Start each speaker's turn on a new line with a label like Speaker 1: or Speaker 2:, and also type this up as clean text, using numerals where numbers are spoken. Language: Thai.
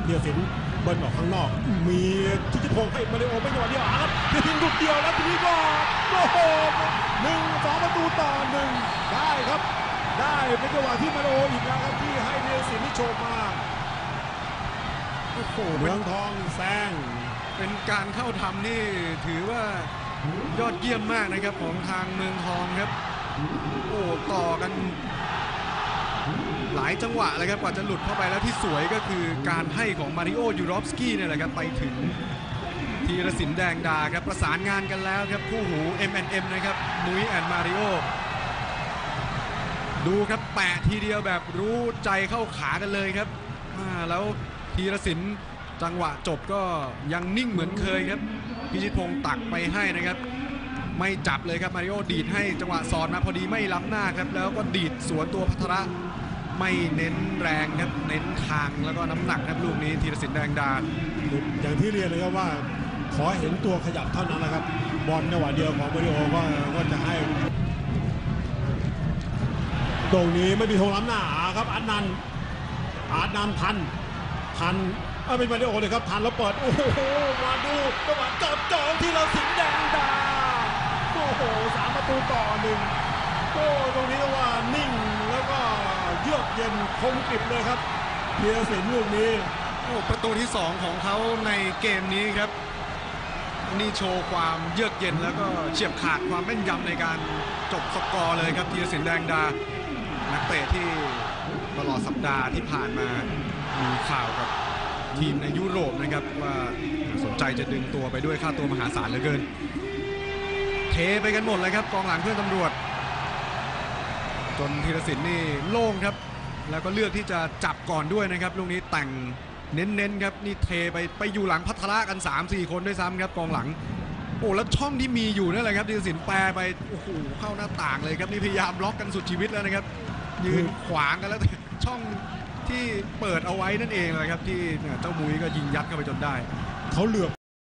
Speaker 1: เทียสินเบิ้ลออกข้างนอกมีทิติพงศ์ให้มาริโอไม่จังหวะเดียวครับเทียสินดุดเดียวแล้วทีนี้ก็โอ้โห1-2 ประตูต่อ 1ได้ครับได้เป็นจังหวะที่มาริโออีกแล้วครับที่ให้เทียสินที่โชว์มาโอ้โหเมืองทองแซง
Speaker 2: เป็นการเข้าทำนี่ถือว่ายอดเยี่ยมมากนะครับของทางเมืองทองครับโอ้ต่อกันหลายจังหวะเลยครับกว่าจะหลุดเข้าไปแล้วที่สวยก็คือการให้ของมาริโอยูรอฟสกี้เนี่ยแหละครับไปถึงธีรศิลป์แดงดาครับประสานงานกันแล้วครับคู่หู M&M นะครับนุ้ยแอนมาริโอดูครับแปะทีเดียวแบบรู้ใจเข้าขากันเลยครับแล้วธีรศิลป์จังหวะจบก็ยังนิ่งเหมือนเคยครับพิชิตพงศ์ตักไปให้นะครับไม่จับเลยครับมาริโอดีดให้จังหวะสอนมาพอดีไม่ล้ำหน้าครับแล้วก็ดีดสวนตัวพัทระไม่เน้นแรงครับเน้นทางแล้วก็น้ำหนักครับลูกนี้ธีรศิลป์แดงดา
Speaker 1: อย่างที่เรียนเลยครับว่าขอเห็นตัวขยับเท่านั้นแหละครับบอลจังหวะเดียวของมาริโอก็จะให้ตรงนี้ไม่มีธงล้ำหน้าครับอาร์ตนันทันเป็นมาริโอเลยครับทันแล้วเปิดโอ้โหมาดูจังหวะจ่อที่เราสิงห์แดงดาโอ้โห3 ประตูต่อ 1โอ้ตรงนี้ก็ว่านิ่งแล้วก็เยือกเย็นคมกริบเลยครับเทียสินลูกนี้
Speaker 2: โอ้ประตูที่2ของเขาในเกมนี้ครับนี่โชว์ความเยือกเย็นแล้วก็เฉียบขาดความแม่นยำในการจบสกอร์เลยครับธีรศิลป์แดงดานักเตะที่ตลอดสัปดาห์ที่ผ่านมามีข่าวกับทีมในยุโรปนะครับว่าสนใจจะดึงตัวไปด้วยค่าตัวมหาศาลเหลือเกินเทไปกันหมดเลยครับกองหลังเพื่อนตำรวจจนธีรศิลป์นี่โล่งครับแล้วก็เลือกที่จะจับก่อนด้วยนะครับลูกนี้แต่งเน้นๆครับนี่เทไปอยู่หลังพัทระกัน 3-4 คนด้วยซ้ำครับกองหลังโอ้แล้วช่องที่มีอยู่นั่นแหละครับธีรศิลป์แปรไปโอ้โหเข้าหน้าต่างเลยครับนี่พยายามล็อกกันสุดชีวิตแล้วนะครับยืนขวางกันแล้วช่องที่เปิดเอาไว้นั่นเองเลยครับที่เจ้ามุ้ยก็ยิงยัดเข้าไปจนได้
Speaker 1: เขาเหลือบ